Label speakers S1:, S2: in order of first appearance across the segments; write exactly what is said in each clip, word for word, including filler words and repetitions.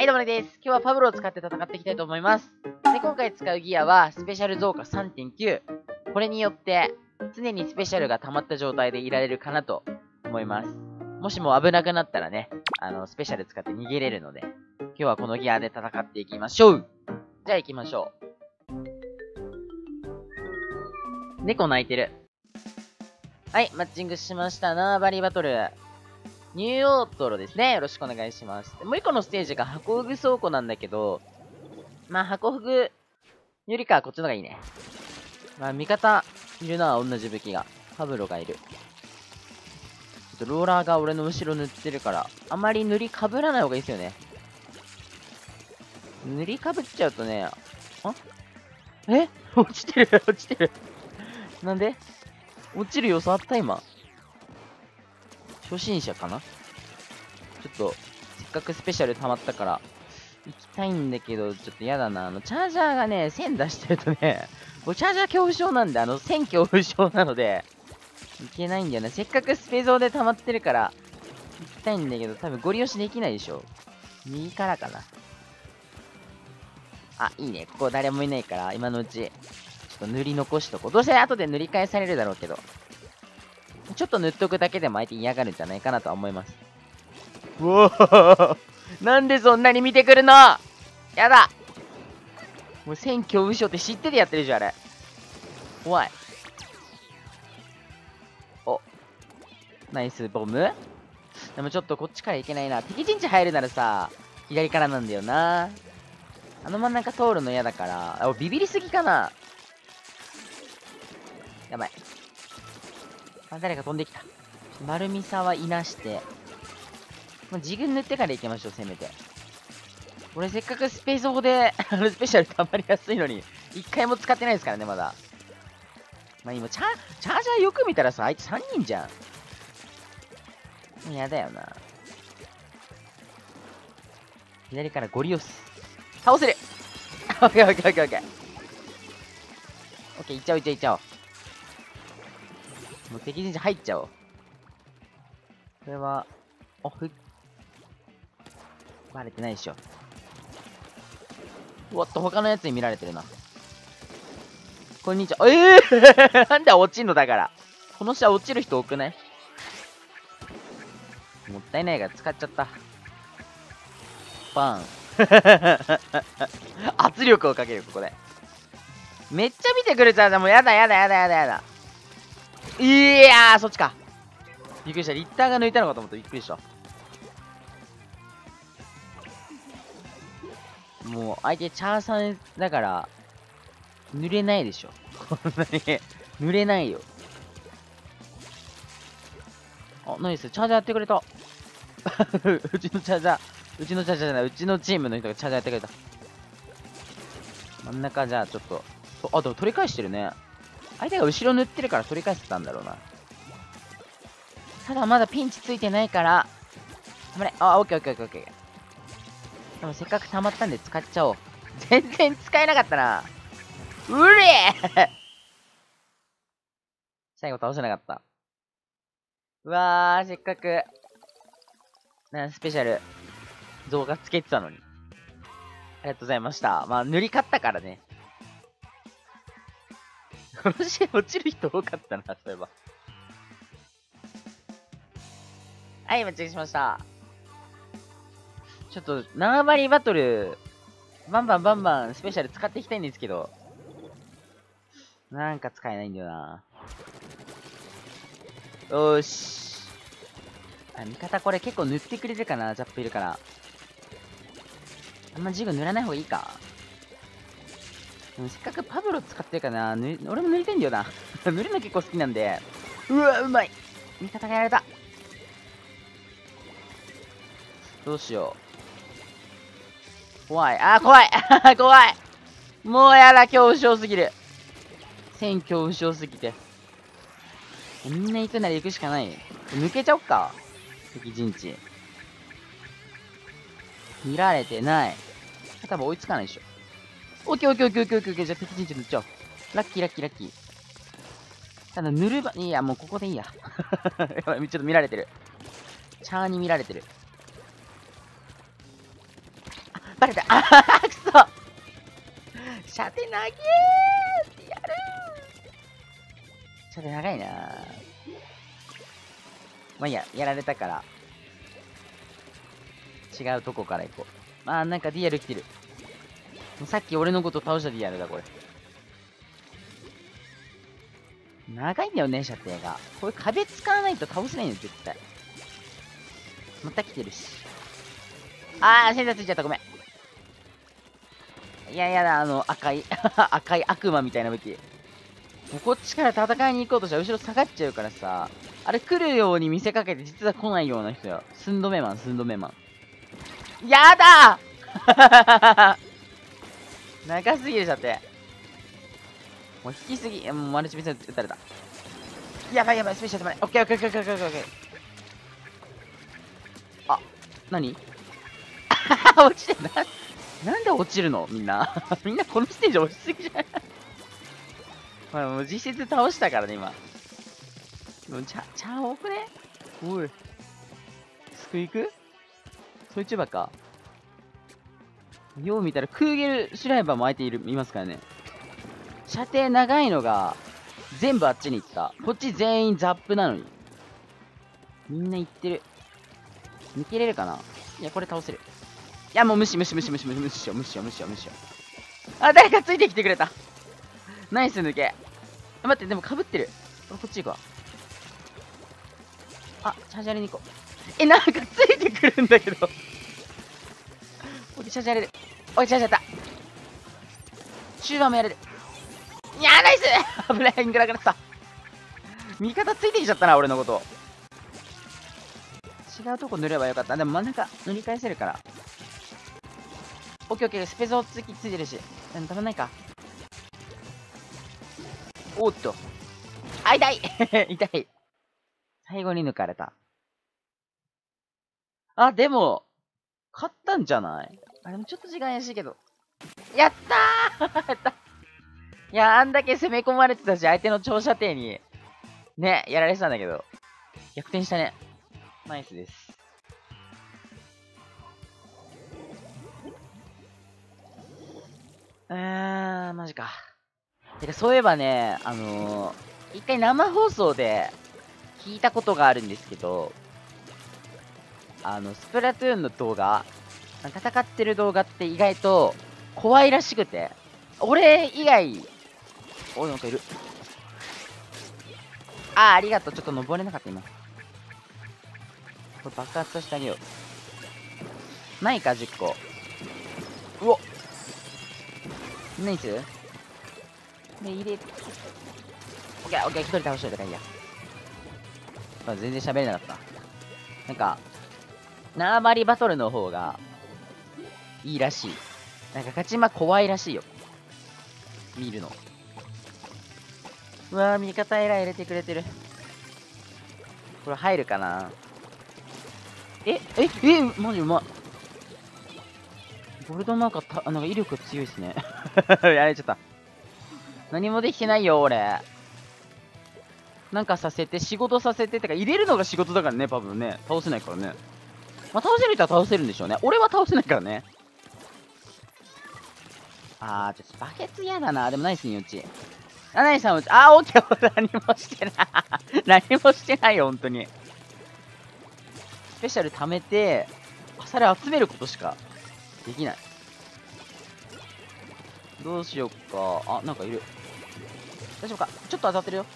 S1: 、どうもです。今日はパブロを使って戦っていきたいと思います。で、今回使うギアは、スペシャル増加 さんてんきゅう。これによって、常にスペシャルが溜まった状態でいられるかなと思います。もしも危なくなったらね、あの、スペシャル使って逃げれるので、今日はこのギアで戦っていきましょう。じゃあ行きましょう。猫泣いてる。はい、マッチングしました縄張りバトル。ニューオートロですね。よろしくお願いします。もう一個のステージがハコフグ倉庫なんだけど、まあ、ハコフグよりかはこっちの方がいいね。まあ、味方いるな、同じ武器が。パブロがいる。ちょっとローラーが俺の後ろ塗ってるから、あまり塗りかぶらない方がいいですよね。塗りかぶっちゃうとね、あえ落ちてる、落ちてる。なんで落ちる要素あった今。初心者かなちょっと、せっかくスペシャル溜まったから、行きたいんだけど、ちょっと嫌だな。あの、チャージャーがね、線出してるとね、もうチャージャー恐怖症なんで、あの、線恐怖症なので、いけないんだよね。せっかくスペゾーで溜まってるから、行きたいんだけど、多分ゴリ押しできないでしょ。右からかな。あ、いいね。ここ誰もいないから、今のうち、ちょっと塗り残しとこう。どうせ後で塗り替えされるだろうけど。ちょっと塗っとくだけでも相手嫌がるんじゃないかなとは思います。うおーなんでそんなに見てくるのやだもう線恐怖症って知っててやってるじゃん、あれ。怖い。お。ナイスボムでもちょっとこっちから行けないな。敵陣地入るならさ、左からなんだよな。あの真ん中通るの嫌だから。あ、ビビりすぎかな。やばい。あ、誰か飛んできた。丸みさはいなして。もう自分塗ってから行きましょう、せめて。俺せっかくスペース法で、あのスペシャル溜まりやすいのに、一回も使ってないですからね、まだ。まあ今、チャ、チャージャーよく見たらさ、あいつさんにんじゃん。やだよな。左からゴリ押す。倒せるオッケーオッケーオッケーオッケー。オッケー、いっちゃおういっちゃおういっちゃおう。もう敵陣地入っちゃおう。これは、オフ。バレてないでしょ。おっと、他のやつに見られてるな。こんにちは。ええー、なんで落ちんのだから。この下落ちる人多くない？もったいないから使っちゃった。バーン。圧力をかける、ここで。めっちゃ見てくれちゃうじゃん。もうやだやだやだやだやだ。いやー、そっちか。びっくりした。リッターが抜いたのかと思ってびっくりした。もう、相手チャーさんだから、濡れないでしょ。こんなに。濡れないよ。あ、ナイス。チャージャーやってくれた。うちのチャージャー、うちのチャージャーじゃない、うちのチームの人がチャージャーやってくれた。真ん中じゃあちょっと。あ、でも取り返してるね。相手が後ろ塗ってるから取り返せたんだろうな。ただまだピンチついてないから。頑張れ。あ、オッケーオッケーオッケーオッケー。でもせっかく溜まったんで使っちゃおう。全然使えなかったな。うれー最後倒せなかった。うわー、せっかく、なスペシャル、動画つけてたのに。ありがとうございました。まあ、塗り勝ったからね。この試合落ちる人多かったな、そういえば。はい、マッチングしました。ちょっと、縄張りバトル、バンバンバンバンスペシャル使っていきたいんですけど、なんか使えないんだよな。よーし。あ、味方これ結構塗ってくれるかな、ジャップいるから。あんまジグ塗らない方がいいか。でもせっかくパブロ使ってるからな、ぬ俺も塗りたいんだよな。塗るの結構好きなんで。うわ、うまい。味方がやられた。どうしよう。怖い。あー、怖い。怖い。もうやだ、恐怖症すぎる。線恐怖症すぎて。みんな行くなら行くしかない。抜けちゃおっか。敵陣地。見られてない。多分追いつかないでしょ。オッケーオッケーオッケーオッケーオッケー。じゃあ敵陣地塗っちゃおう。ラッキーラッキーラッキー。ただ塗るば、いや、もうここでいいや。やばい、ちょっと見られてる。チャーに見られてる。 バレた。あははくそ射程長えーやるー射程長いなー。まあいいや、やられたから。違うとこから行こう。あー、なんかディアル来てる。さっき俺のこと倒したディアルだ、これ。長いんだよね、射程が。これ壁使わないと倒せないの、絶対。また来てるし。あー、センターついちゃった、ごめん。いやいやだ、あの、赤い、赤い悪魔みたいな武器。もうこっちから戦いに行こうとしたら後ろ下がっちゃうからさ。あれ来るように見せかけて実は来ないような人よ。寸止めマン、寸止めマン。やだー長すぎる射程。もう引きすぎ。もうマルチビス撃たれた。やばいやばい、スペシャルまで。オッケーオッケーオッケーオッケーオッケー。あ、なに落ちてるな。なんで落ちるのみんな。みんなこのステージ落ちすぎじゃないほら、もう実質倒したからね、今。もうちゃ、ちゃ多くねおい。スクイクそいつばっか。よう見たらクーゲルシュライバーも相手いる、いますからね。射程長いのが、全部あっちに行った。こっち全員ザップなのに。みんな行ってる。見切れるかないや、これ倒せる。いや、もう無視無視無視無視無視無視しよう無視しよう無視しよう無視しよう。あ、誰かついてきてくれた。ナイス抜け。待って、でも被ってる。こっち行くわ。あ、チャージャレに行こう。え、なんかついてくるんだけど。おい、チャージャレで。おい、チャージャった。中盤もやれる。いやー、ナイス危ない、イングラグラさ。味方ついてきちゃったな、俺のこと。違うとこ塗ればよかった。でも真ん中塗り返せるから。オッケーオッケー、スペゾつきついてるし。でもたまんないか。おっと。あ、痛い痛い。最後に抜かれた。あ、でも、勝ったんじゃない？あ、でもちょっと時間怪しいけど。やったーやった。いや、あんだけ攻め込まれてたし、相手の長射程に、ね、やられてたんだけど、逆転したね。ナイスです。うーん、マジか。てか、そういえばね、あのー、一回生放送で聞いたことがあるんですけど、あの、スプラトゥーンの動画、戦ってる動画って意外と怖いらしくて、俺以外、おい、なんかいる。あー、ありがとう。ちょっと登れなかった、今。これ爆発させてあげよう。ないか、じゅっこ。うおナイスで、入れ、オッケー、オッケー、一人倒しといたからいいや。まあ、全然喋れなかった。なんか、縄張りバトルの方が、いいらしい。なんか、勝ち馬怖いらしいよ。見るの。うわー、味方エラー入れてくれてる。これ入るかなえ、え、え、マジうまい。ゴルドなんかた、なんか威力強いっすね。やられちゃった。何もできてないよ、俺。なんかさせて、仕事させて、てか入れるのが仕事だからね、多分ね。倒せないからね。まあ、倒せる人は倒せるんでしょうね。俺は倒せないからね。あー、ちょっとバケツ嫌だな。でもナイスにうち。あ、ナイスさんうち。あー、オッケー。何もしてない。何もしてないよ、ほんとに。スペシャル貯めて、それ集めることしかできない。どうしよっか。あ、なんかいる。大丈夫か？ちょっと当たってるよ。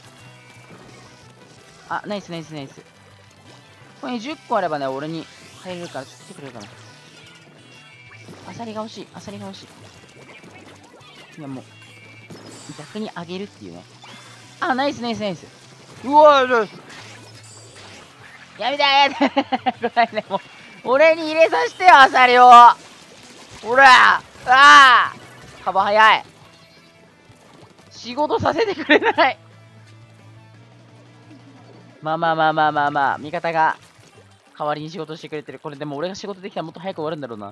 S1: あ、ナイスナイスナイス。これじゅっこあればね、俺に入れるから、ちょっと来てくれるかな。アサリが欲しい。アサリが欲しい。いや、もう、逆にあげるっていうね。あ、ナイスナイスナイス。うわー、やめてやめてごめんね、もう。俺に入れさせてよ、アサリを。ほらああ幅早い。仕事させてくれない。まあまあまあまあまあまあ、味方が代わりに仕事してくれてる。これでも俺が仕事できたらもっと早く終わるんだろうな。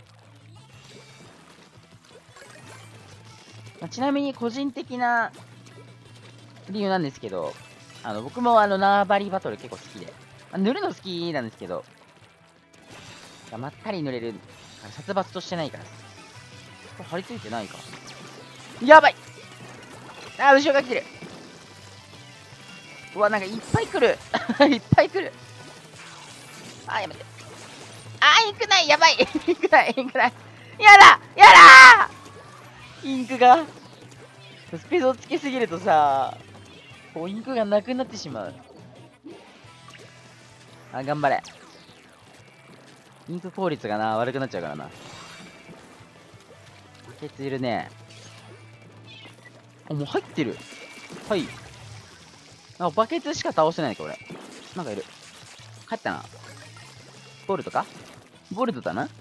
S1: まあ、ちなみに個人的な理由なんですけど、あの僕もあの縄張りバトル結構好きで、まあ、塗るの好きなんですけど、まったり塗れる、殺伐としてないから。 これ張り付いてないか。やばい。あー、後ろが来てる。うわ、なんかいっぱい来る。いっぱい来る。あー、やめて。あー、インクない。やばい。インクない。インクない。やだやだー、インクが。スピードつけすぎるとさ、こうインクがなくなってしまう。あ、頑張れ。インク効率がな、悪くなっちゃうからな。バケツいるね。あ、もう入ってる。はい。あ、バケツしか倒してないか、俺。なんかいる。帰ったな。ボルトかボルトだな。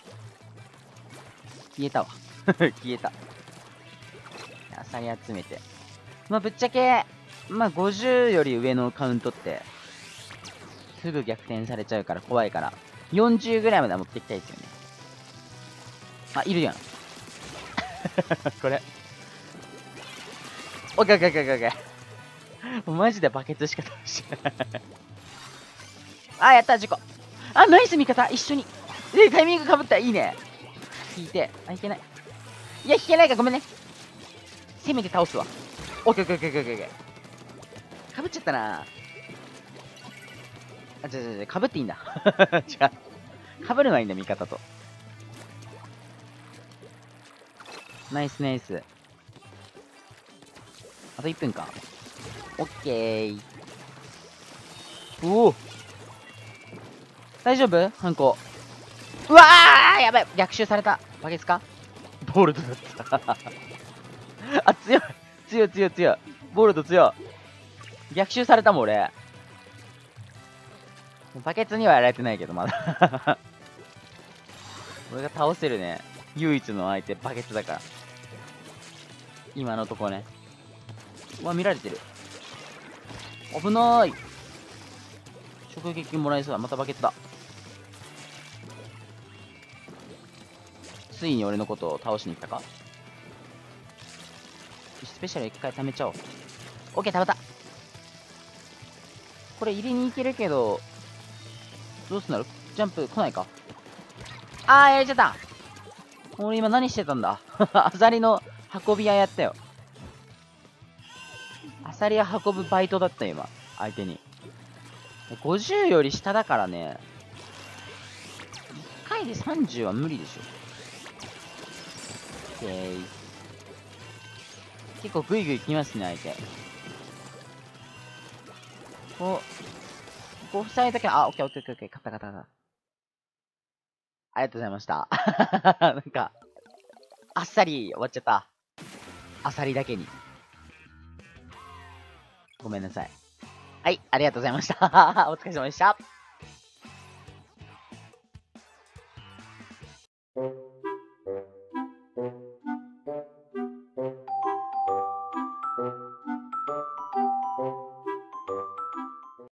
S1: 消えたわ。消えた。アサリ集めて。まあ、ぶっちゃけ、まあ、ごじゅうより上のカウントって、すぐ逆転されちゃうから怖いから、よんじゅうぐらいまでは持っていきたいですよね。あ、いるやん。これ。オッケーオッケーオッケーオッケー。マジでバケツしか倒してない。あ、やった、事故。あ、ナイス味方、一緒に。え、タイミングかぶった、いいね。引いて。あ、いけない。いや、引けないか、ごめんね。せめて倒すわ。オッケーオッケーオッケーオッケーオッケー。かぶっちゃったな。あ、違う違う違う、かぶっていいんだ。違う。かぶるのはいいんだ、味方と。ナイスナイス。あといっぷんか。オッケー。おお。大丈夫ハンコ。うわー、やばい。逆襲された。バケツかボールドだった。あ、強い。強い強い強い。ボールド強い。逆襲されたもん、俺。バケツにはやられてないけど、まだ。俺が倒せるね。唯一の相手、バケツだから。今のとこね。うわ、見られてる。危なーい。直撃もらえそうだ。またバケツだ。ついに俺のことを倒しに来たか。スペシャル一回貯めちゃおう。オッケー、食べた。これ入れに行けるけど、どうすんだろう。ジャンプ来ないか。あー、やれちゃった。俺今何してたんだ。アサリの運び屋やったよ。アサリを運ぶバイトだったよ、今。相手に。ごじゅうより下だからね。いっかいでさんじゅうは無理でしょ。オッケー。結構グイグイ来ますね、相手。こう、こう塞いだけ、あ、オッケーオッケーオッケー、勝った勝った勝った。ありがとうございました。なんか、あっさり終わっちゃった。あさりだけに。ごめんなさい。はい、ありがとうございました。お疲れ様でした。